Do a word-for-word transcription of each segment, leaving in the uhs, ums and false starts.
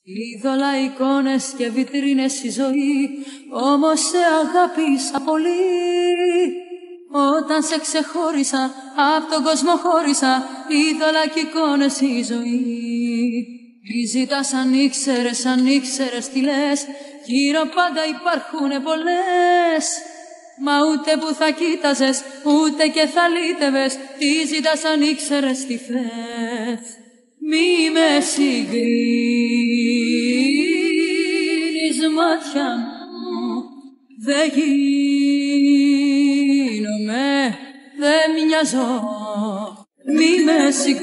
Είδωλα, εικόνες και βιτρίνες η ζωή, όμως σε αγάπησα πολύ. Όταν σε ξεχώρισα, απ' τον κόσμο χώρισα, είδωλα κι εικόνες η ζωή. Τι ζητάς αν ήξερες, αν ήξερες τι λες, γύρω πάντα υπάρχουνε πολλές. Μα ούτε που θα κοίταζες, ούτε και θα λύτευες, τι ζητάς αν ήξερες τι θες. Μη με συγκρίνεις μάτια μου, δε γίνομαι, δε μοιάζω. Μη με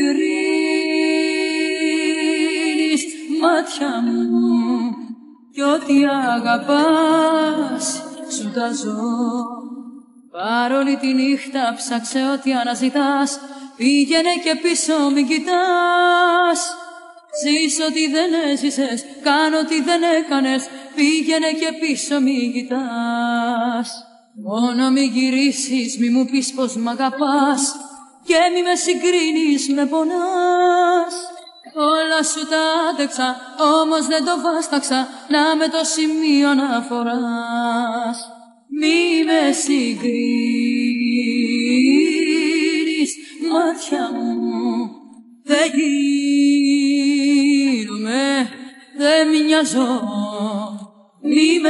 συγκρίνεις μάτια μου, κι ό,τι αγαπάς σου τα ζω. Παρόλη τη νύχτα ψάξε ό,τι αναζητάς, πήγαινε και πίσω μην κοιτάς. Ζεις ό,τι δεν έζησες, κάνω ό,τι δεν έκανες, πήγαινε και πίσω μην κοιτάς. Μόνο μη γυρίσεις, μη μου πεις πως μ' αγαπάς, και μη με συγκρίνεις, με πονάς. Όλα σου τα άντεξα, όμως δεν το βάσταξα, να με το σημείο αναφοράς. Μη με συγκρίνεις μάτια μου, δε γίνομαι, δε μοιάζω. Μη με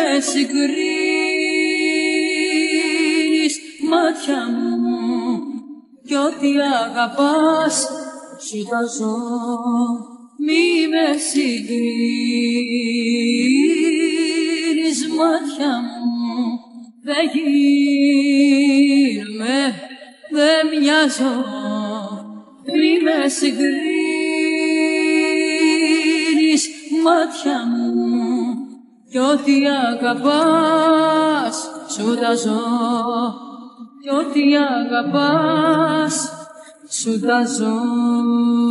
συγκρίνεις μάτια μου, κι ό,τι αγαπάς σου τα ζω. Μη με συγκρίνεις μάτια μου, δε γίνομαι, δε μοιάζω. Μη με συγκρίνεις μάτια μου, κι ό,τι αγαπάς σου τα ζω. Κι ό,τι αγαπάς σου τα ζω.